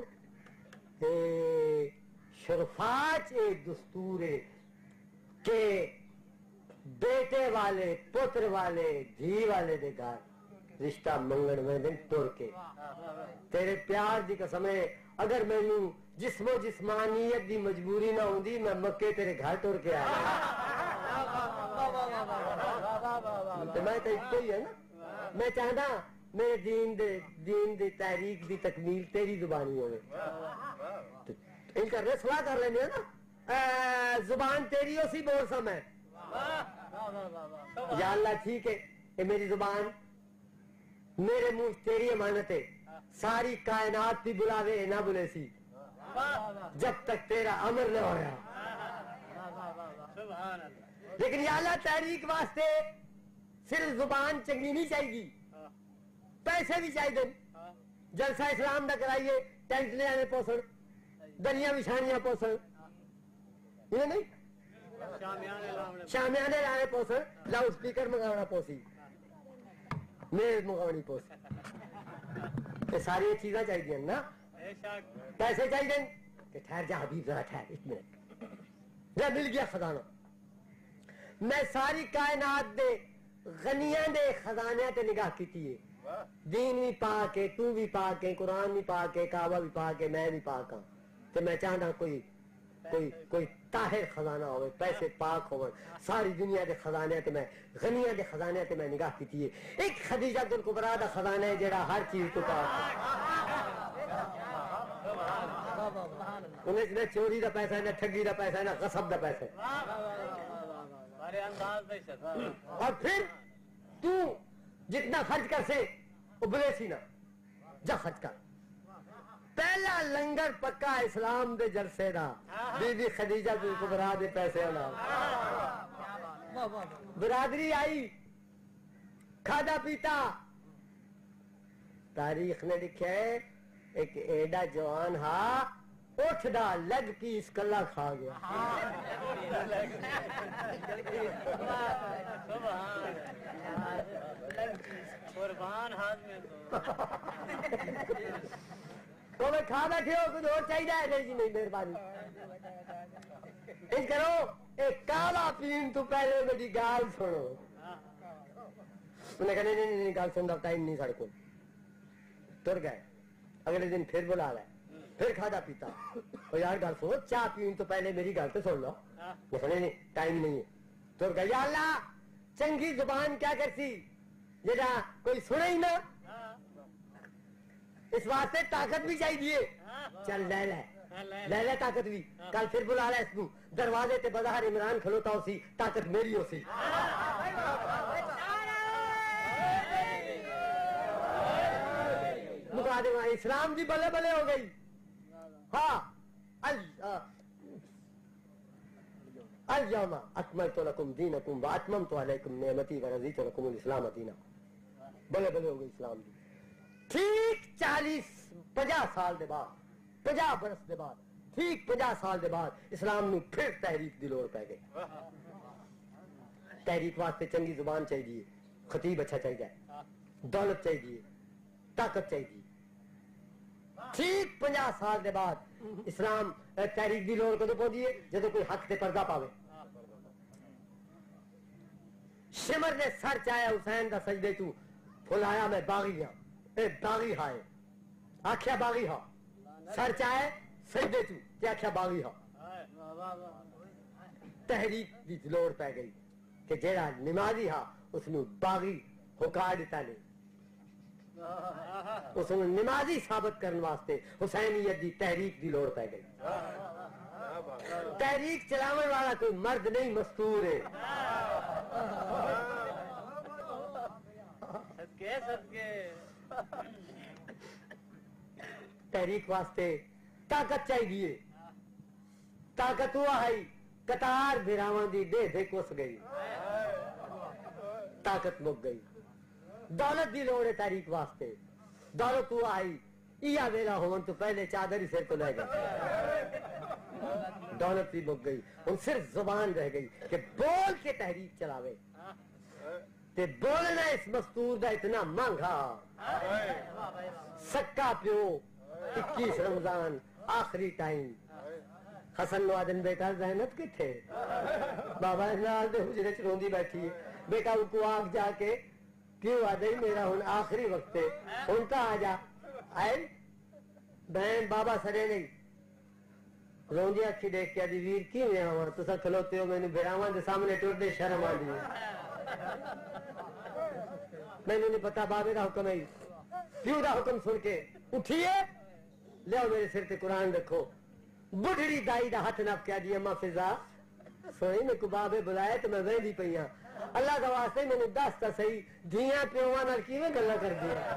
شرفاچ دستور کہ بیٹے والے پتر والے دھی والے دے گھر رشتہ منگن میں دن ٹر کے تیرے پیار دی قسم ہے اگر مینوں جسم و جسمانیت دی مجبوری نہ ہوندی میں مکے تیرے گھر ٹر کے آیا. میں تو کوئی ہے نا. میں چاہتا میرے دین دی تحریک دی تکمیل تیری زبانی ہوئے. ان کا رسوا کر لینے نا زبان تیری اسی بول سا میں یا اللہ ٹھیک ہے یہ میری زبان میرے منہ تیری امانت ہے. ساری کائنات بھی بلاوے نہ بلے سی جب تک تیرا امر نہ ہویا. لیکن یا اللہ تحریک واسطے صرف زبان چنگی نہیں چاہیے پیسے بھی چاہیے. جلسہ اسلام دا کرائیے ٹینٹ لے آنے پوسن دنیا بچھانیاں پوسن یہ نہیں شامیانے لانے پوسن لاؤڈ اسپیکر منگانا پوسی میز منگاونی پوسی. یہ ساری چیزاں چاہیے نا. پیسے چاہیے کہ ٹھہر جا حبیب ذرا ٹھہر ایک منٹ جب مل گیا خزانہ. میں ساری کائنات دے غنیاں دے خزانے تے نگاہ کیتی ہے. دین بھی پاک ہے تو بھی پاک ہے قرآن بھی پاک ہے کعبہ بھی پاک ہے میں بھی پاک ہاں. تو میں چاہتا کوئی کوئی کوئی طاہر خزانہ ہوئے پیسے پاک ہوئے ساری دنیا دے خزانے تے میں غنیاں دے خزانے تے میں نگاہ کیتی ہے. ایک خدیجہ الکبریٰ دا خزانہ ہے جڑا ہر چیز تو پاک ہے. انہیں نہ چوری دا پیسہ ہے نہ ٹھگی دا پیسہ ہے نہ غصب دا پیسہ ہے. اور پھر تو جتنا خرچ کر سے ابلے سی نا جا خرچ کر. پہلا لنگر پکا اسلام دے جلسے دا بی بی خدیجہ الکبریٰ دے پیسے والا. برادری آئی کھادا پیتا. تاریخ نے لکھا ہے ایک ایڈا جوان ہا اٹھدا لگ پیس کلا کھا گیا. تو میں کھا بیٹھے ہو کچھ اور چاہیے نہیں جی نہیں مہربانی اس کرو ایک کالا پین تو پہلے میری گال سنو. انہیں کہا نہیں گال سننا ٹائم نہیں ساڑھے کو. تر گئے اگلے دن پھر بلا لائے پھر کھادا پیتا. اور یار گل سنو چاہ پین تو پہلے میری گل تو سن لو. نہیں ٹائم نہیں ہے. تر گئے یا اللہ چنگی زبان کیا کرتی جا کوئی سنے ہی نہ. اس واسطے طاقت بھی چاہیے. چل لے لے طاقت بھی. کل پھر بلا لے اس کو دروازے تے بظاہر عمران کھلوتا ہو سی طاقت میری ہو سی. مکا دے اسلام بھی بلے بلے ہو گئی. ہاں اليوم اکملت لکم دینکم واتممت علیکم نعمتی ورضیت لکم الاسلام دینا. بلے بلے ہو گئی اسلام بھی. ٹھیک 40-50 سال دے بعد 50 برس دے بعد ٹھیک 50 سال دے بعد اسلام نو پھر تحریک دی لوڑ پہ گئی. تحریک واسطے چنگی زبان چاہیے خطیب اچھا چاہیے دولت چاہیے طاقت چاہیے. ٹھیک 50 سال دے بعد اسلام تحریک دی لوڑ کدو پہنچی ہے جدو کوئی حق تے پردہ پاوے. شمر نے سر چایا حسین دا سجدے تو फुलाया मैं बागी हाँ ए बागी हाए आख्या बागी हा सर चाहे सजदे तू ते आख्या बागी हा तहरीक दी लोड़ पै गई कि जेड़ा नमाजी हा उसनू बागी हुकार दिता नहीं उसनू नमाजी साबित करने वास्ते हुसैनियत दी तहरीक दी लोड़ पै गई तहरीक चलाने वाला कोई मर्द नहीं मस्तूर है तहरीक वास्ते ताकत चाहिए ताकत हुआ है कतार भिरावां दी दे कुस गई ताकत मुक गई दौलत दी लोड़ है तहरीक वास्ते दौलत हुआ है इया वेला होवन तो पहले चादर ही सिर को ले गए दौलत भी मुक गई उन सिर्फ जुबान रह गई कि बोल के तहरीक चलावे ते बोलना इस मस्तूर दा इतना महंगा सक्का प्यो 21 रमजान आखिरी टाइम हसन नवादन बेटा ज़ैनब किथे बाबा नाल दे हुजरे च रोंदी बैठी है बेटा उनको आख जाके क्यों आ गई मेरा हुन आखिरी वक्त है हुन ता आ जा आए बहन बाबा सरे नहीं रोंदी अखी देख के आदि वीर की आवा तुसा खलोते हो मैनू बिरावां दे सामने टुरदे शर्म आंदी मैनू नहीं पता बाबे दा हुक्म है प्यो दा हुक्म सुन के उठिए ले मेरे सिर ते कुरान रखो बुढ़ड़ी दाई दा हाथ नप के आदि अम्मा फिजा सोई ने को बाबे बुलाए तो मैं वेंदी पई हां अल्लाह दा वास्ते मैनू दस ता सही धियां प्योवां नाल किवें गल्लां करदी है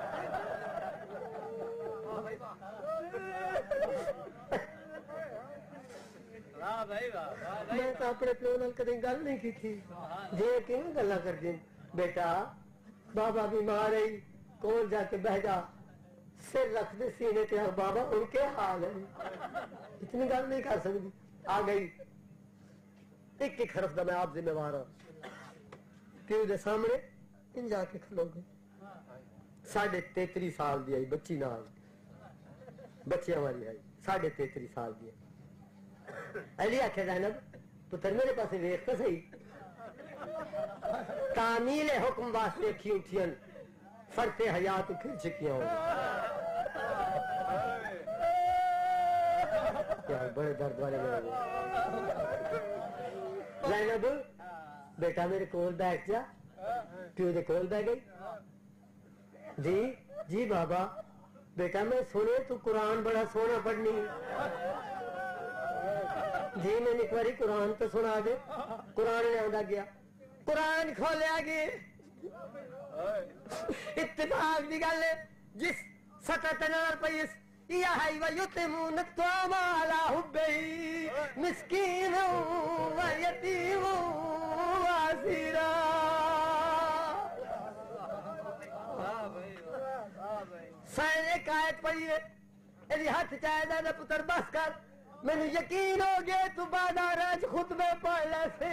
मैं तो अपने प्यो नाल कदे गल नहीं की थी जे किवें गल्लां करदी बेटा बाबा बीमार है कोल जाके बह जा सिर रख दे सीने पे बाबा उनके हाल है इतनी गल नहीं कर सकती आ गई एक एक हरफ दा मैं आप जिम्मेवार हाँ प्यो दे सामने इन जाके खलो गए 33.5 साल दी आई बच्ची नाल बच्चियां वाली है 33.5 साल दी अली आखे ज़ैनब पुत्र मेरे पास वेख तो सही तामील हुक्म वास्ते खी उठियन फरते हयात फिर चुकिया बड़े दर्द वाले ज़ैनब बेटा मेरे कोल बैठ जा प्यो दे कोल बैठ गई जी जी बाबा बेटा मैं सुने तू कुरान बड़ा सोना पढ़नी जी मैंने एक बारी कुरान तो सुना दे कुरान लिया गया कुरान खोलिया गया इत्तेफाक की गल है जिस सततनार पैस या है वयुतिमून त्वामा अला हुब्बी मिस्कीन व यतीम व असीरा सारे कायत पढ़ी है यदि हाथ चाहे ना पुत्र बस कर मैंने यकीन हो गया तू बादाराज खुतबे पढ़ ले से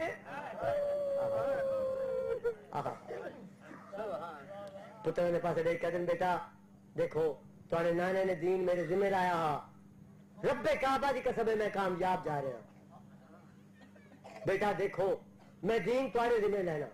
पुत्र ने पास देख कहते बेटा देखो तुम्हारे नाने ने दीन मेरे जिम्मे लाया हा रब्बे काबा की कसम मैं कामयाब जा रहा बेटा देखो मैं दीन तुम्हारे जिम्मे लेना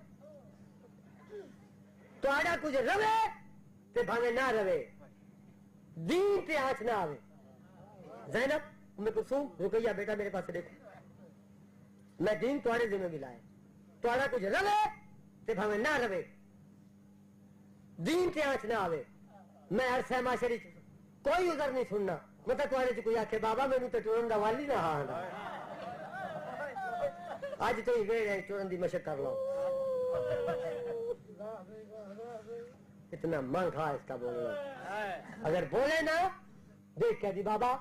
तुम्हारा कुछ रवे ते भावे ना रवे दीन ते आँच ना आवे ज़ैनब मैं कुसुम रुकैया बेटा मेरे पास देखो मैं दीन तुम्हारे जिम्मे मिलाए तुम्हारा कुछ रवे ते भावे ना रवे दीन ते आँच ना आवे मैं अरसा माशरी कोई उधर नहीं सुनना मतलब तुम्हारे कोई आखे बाबा मैनू तो टुरन दा वाली ना हाँ आज तो ही वेड़ है टुरन दी मशक कर लो इतना मन खा इसका बोलना अगर बोले ना देख क्या दी बाबा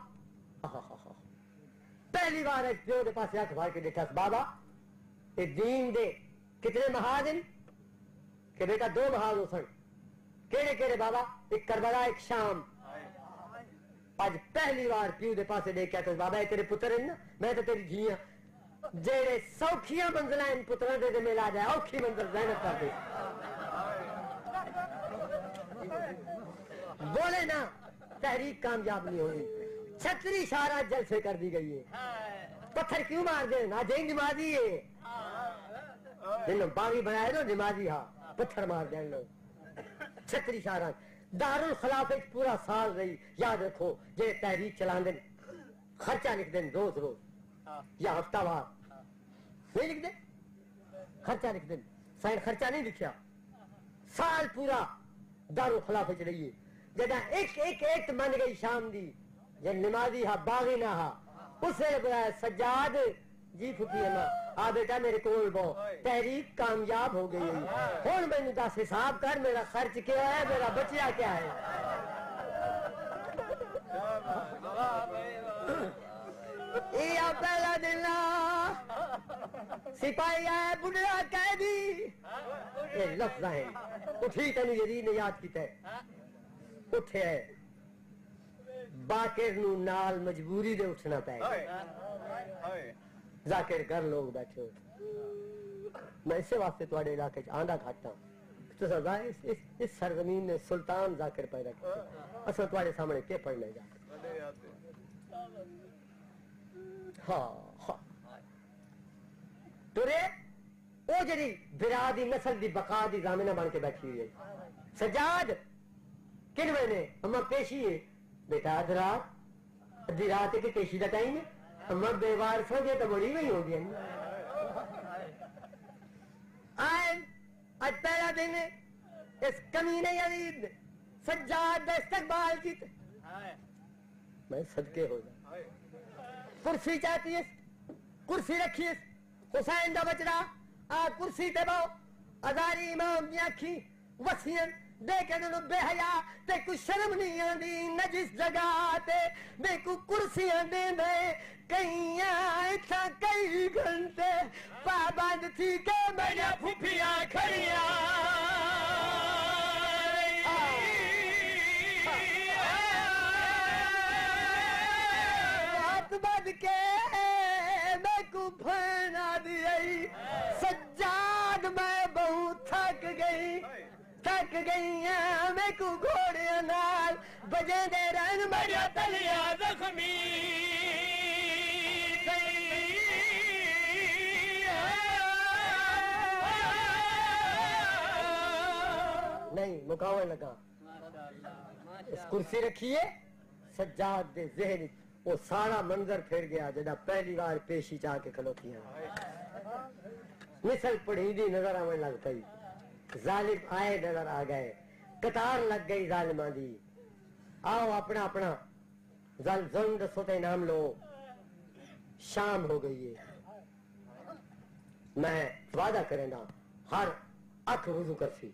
पहली बार एक प्यो के पास आके भाई के देखा बाबा एक दीन दे कितने महाजन के बेटा 2 महाज हो सन केड़े केड़े बाबा एक करबला एक शाम आज पहली बार प्यू दे पासे देख तो बाबा ये तेरे पुत्र है ना मैं तो तेरी धियां जेड़े सौखियां मंजिलां इन पुत्रां दे मिला जाए औखी मंजिल ज़ैनब कर दे बोले ना तहरीक कामयाब नहीं हुई छतरी सारा जलसे कर दी गई है पत्थर क्यों मार दे ना जय नमाजी है जिन्होंने बागी बनाए ना नमाजी हाँ पत्थर मार दे लोग 36 شہراں دارل خلافہ پورا سال رہی. یاد رکھو جے تحریک چلان دیں خرچہ لکھ دیں روز یا ہفتہ وار نہیں لکھ دیں, خرچہ لکھ دیں. سائن خرچہ نہیں لکھیا, سال پورا دارل خلافہ چ رہیے. جدا ایک ایک ایک من گئی شام دی جب نمازی ہا باغی نہ ہا اس نے بلایا سجاد جی پھپھی اما آ بیٹا میرے کول بو تحریک کامیاب ہو گئی ہے ہوں میں نے دس حساب کر میرا خرچ کیا ہے میرا بچیا کیا ہے. یہ پہلا دن سپاہی ہے بڑھا قیدی یہ لفظ ہیں اٹھی تینوں یزید نے یاد کیتا ہے اٹھے ہے باقر نو نال مجبوری دے اٹھنا پے ذاکر گھر لوگ بیٹھے ہو. میں اسے واسطے تواڈے علاقے چ آندا کھاتا تو سزا اس سرزمین نے سلطان ذاکر پیدا کیا اصل تواڈے سامنے کے پڑھنے جا ہاں ہاں ترے او جڑی برا دی نسل دی بقا دی ضامنہ بن کے بیٹھی ہوئی ہے. سجاد کن مہینے اما پیشی ہے بیٹا ادھی رات کے پیشی کا ٹائم ہے اما بے وار سو گئے تو بڑی نہیں ہو گیا. آج پہلا دن اس کمینے یزید سجاد کا استقبال کی میں صدقے ہو جا کرسی چاہتی ہے کرسی رکھی حسین دا بچڑا آ کرسی تے باؤ ازاری امام دی اکھی وسیعن دیکھے انہوں بے حیا تے کوئی شرم نہیں آندی نجس جگہ تے بے کو کرسیاں دے دے کئی ایتھا کئی گھنٹے پابند تھی کہ میرے پھپھیاں کھڑیاں ہاتھ بد کے میں کو بھنا دی سجاد میں بہت تھک گئی میں کو گھوڑے نال بجے دے رن میرا تلیا زخمی نہیں مکاوے لگا اس کرسی رکھیے سجاد دے ذہن وہ سارا منظر پھر گیا جدا پہلی بار پیشی چاہ کے کھلوتی ہیں مثل پڑھی دی نظر آنے لگ پئی ظالم آئے نظر آ گئے قطار لگ گئی ظالمہ دی آؤ اپنا اپنا ظلم دسو تے نام لو شام ہو گئی ہے میں وعدہ کریں گا ہر اکھ وضو کرسی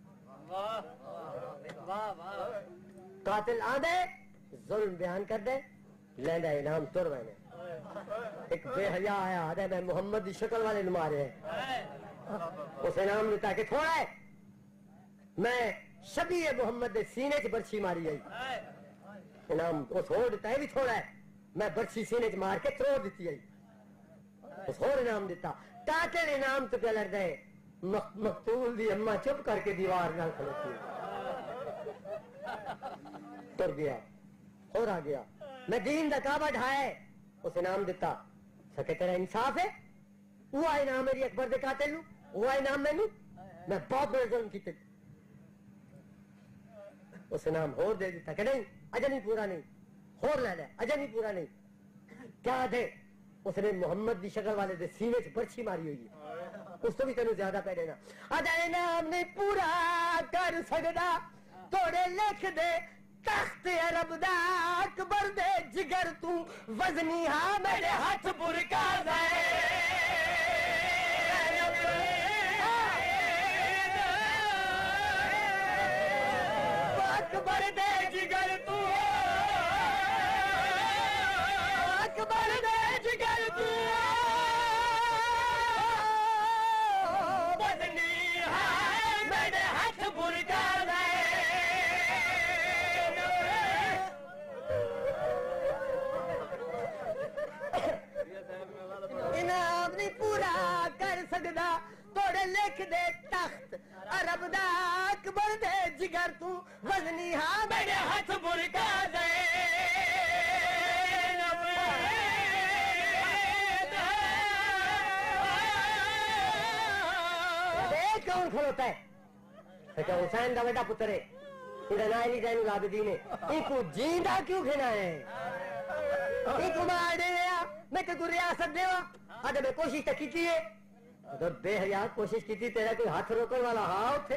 قاتل آدھے ظلم بیان کر دے لیندہ انعام تر وینے ایک بے حیا آیا آدھے میں محمد دی شکل والے نمارے ہیں اس انعام نے تاکہ تھوڑا ہے میں شبیہ محمد دے سینے چ برچی ماری آئی انعام اس ہور دیتا ہے بھی تھوڑا ہے میں برچی سینے چ مار کے تروڑ دیتی آئی اس ہور انعام دیتا قاتل انعام تو پہ لڑ گئے مقتول دی اماں چپ کر کے دیوار نال کھلوتی تر گیا اور آ گیا میں دین دا کعبہ ڈھائے اس انعام دیتا سکے تیرا انصاف ہے وہ انعام میری اکبر دے قاتل نو وہ انعام میں نو میں بہت بڑے ظلم کیتے اس انعام ہور دے دیتا کہ نہیں اجا نہیں پورا نہیں ہور لے لے اجا نہیں پورا نہیں کیا دے اس نے محمد دی شکل والے دے سینے چ برچی ماری ہوئی اس تو بھی تینوں زیادہ پہ دینا اجا انعام نہیں پورا کر سکدا توڑے لکھ دے تخت عرب دا اکبر دے جگر تو وزنی ہاں میرے ہاتھ برکا دے اکبر دے جگر تو اکبر دے جگر تو وزنی ہاں میرے ہاتھ برکا دے انعام نہیں پورا کر سکدا توڑے لکھ دے تخت عرب دا اکبر دے جگر تو وزنی ہاں میرے ہاتھ برکا دے کون کھلوتا ہے کہ حسین دا بیٹا پتر ہے انہیں نا علی زین العابدین ہے ایکو جیندہ کیوں کھنا ہے ایکو مار دے لیا میں کہ کوئی ریاست دے وا آدھے میں کوشش تک کی ہے تو بے حیاء کوشش کی تھی تیرا کوئی ہاتھ روکن والا ہاں اتھے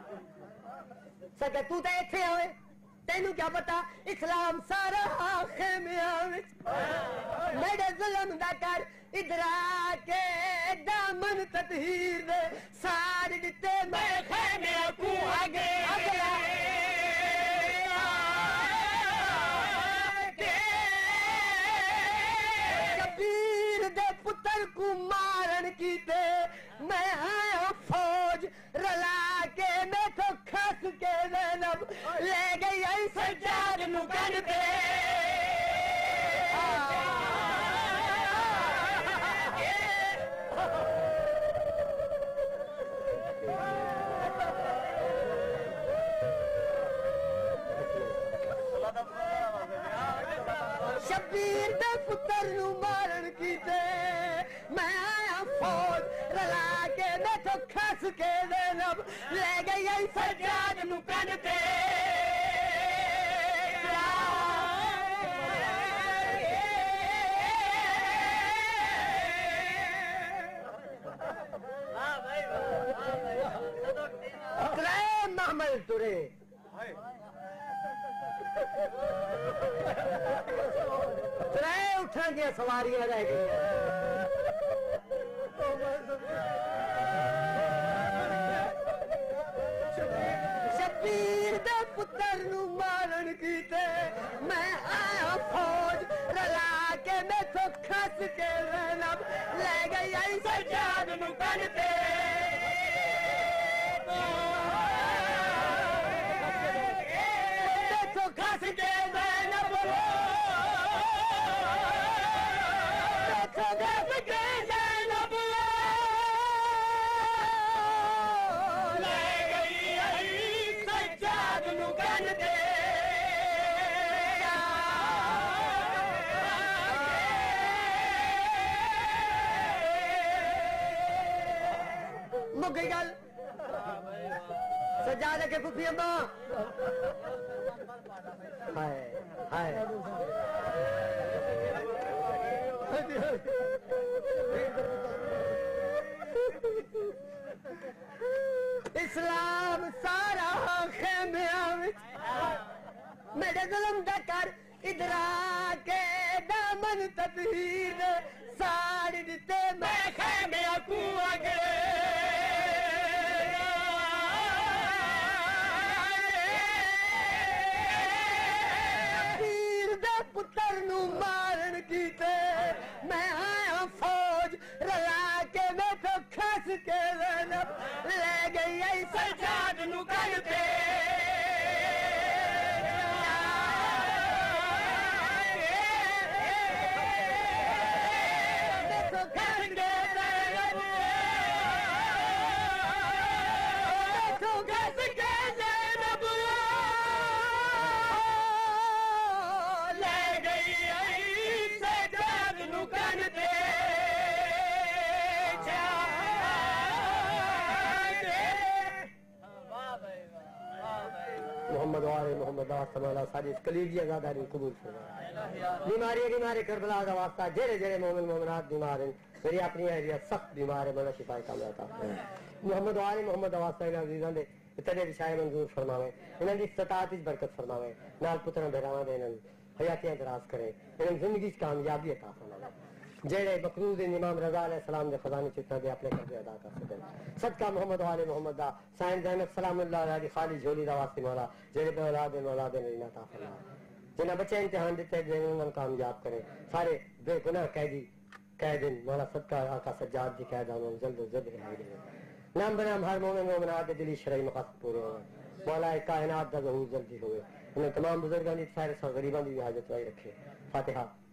سکے تو تے اتھے ہوئے تینوں کیا پتا اسلام سارا آخر میں آوے میرے ظلم دا کر ادرا کے دامن تطہیر دے سار دیتے میں خیمے کو آگے کبیر دے پتر کو مارن کیتے میں آیا فوج رلا کے میں تو کھس کے زینب لے گئی ای سجاد نکن پہ شبیر دے پتر نو مارن کیتے میں آیا فوج رلا کے میں تو کھس کے زینب لے گئی ای سجاد نکن پہ محمد ترے ترے اٹھن گیا سواریاں رہ گئی شبیر دے پتر نو مارن کیتے میں آیا فوج رلا کے میں تو کھس کے زینب لے گئی ای سجاد نکن پہ گئی گل سجادہ کے پھوپھی اماں ہائے ہائے اسلام سارا خیمے میرے ظلم دا کر ادرا کے دامن تطہیر ساڑ دیتے میں خیمے کو آگے پتر نو مارن کیتے میں آیا فوج رلا کے میں تو کھس کے زینب لے گئی ای سجاد نکن پہ محمد وآل محمد آسمالہ ساری اس کلیجی ازاداری قبول فرمائے بیماری کربلا کا واسطہ جڑے جڑے مومن مومنات بیمار ہیں میری اپنی ایریا سخت بیمار ہے بڑا شفا کامل عطا فرمائے محمد وآل محمد واسطہ انہاں عزیزاں دے اتنے رشائے منظور فرماوے انہاں دی استطاعت وچ برکت فرماوے نال پتراں بھراواں دے انہاں حیاتیاں دراز کرے انہاں زندگی وچ کامیابی عطا فرماوے جڑے مقروض امام رضا علیہ السلام دے خزانے چتا دے اپنے قرضے ادا کر سکن صدقہ محمد وآل محمد دا سائن زینب سلام اللہ علیہ دی خالی جھولی دا واسطے مولا جڑے بے اولاد نے عطا فرمائے جنہاں بچے امتحان دیتے جنہاں انہاں کامیاب کرے سارے بے گناہ قید مولا صدقہ آقا سجاد دی قید انہاں جلد و جلد رہائی دے نام بنام ہر مومن مومنات دے دلی شرعی مقاصد پورے ہوئے مولا کائنات دا ظہور جلدی ہوئے انہیں تمام بزرگان دی خیر غریبان دی حاجت وائی رکھے فاتحہ